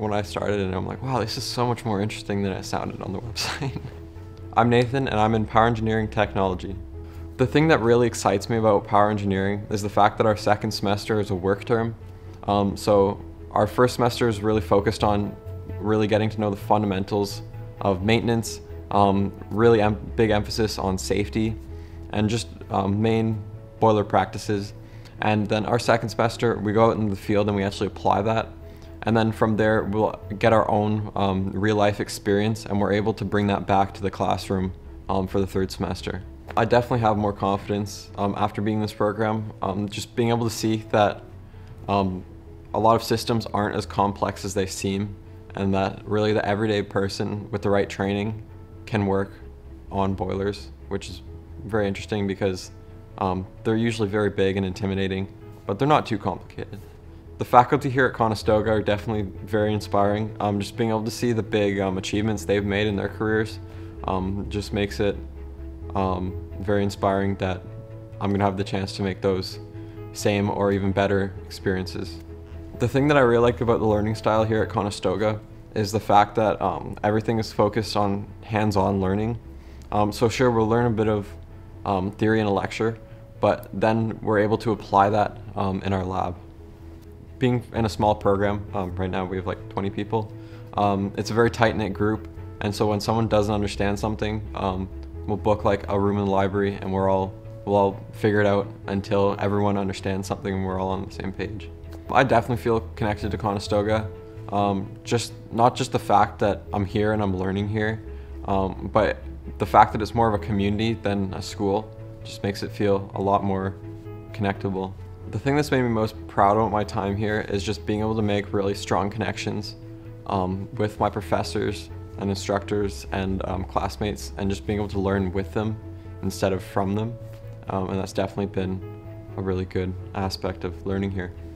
when I started, and I'm like, wow, this is so much more interesting than it sounded on the website. I'm Nathan, and I'm in Power Engineering Technology. The thing that really excites me about power engineering is the fact that our second semester is a work term. So our first semester is really focused on really getting to know the fundamentals of maintenance, really big emphasis on safety, and just main boiler practices. And then our second semester, we go out into the field and we actually apply that. And then from there, we'll get our own real life experience, and we're able to bring that back to the classroom for the third semester. I definitely have more confidence after being in this program, just being able to see that a lot of systems aren't as complex as they seem, and that really the everyday person with the right training can work on boilers, which is very interesting because they're usually very big and intimidating, but they're not too complicated. The faculty here at Conestoga are definitely very inspiring. Just being able to see the big achievements they've made in their careers just makes it very inspiring that I'm going to have the chance to make those same or even better experiences. The thing that I really like about the learning style here at Conestoga is the fact that everything is focused on hands-on learning. So sure, we'll learn a bit of theory in a lecture, but then we're able to apply that in our lab. Being in a small program, right now we have like 20 people, it's a very tight-knit group, and so when someone doesn't understand something, we'll book like a room in the library, and we'll all figure it out until everyone understands something and we're all on the same page. I definitely feel connected to Conestoga. Not just the fact that I'm here and I'm learning here, but the fact that it's more of a community than a school just makes it feel a lot more connectable. The thing that's made me most proud about my time here is just being able to make really strong connections with my professors and instructors and classmates, and just being able to learn with them instead of from them. And that's definitely been a really good aspect of learning here.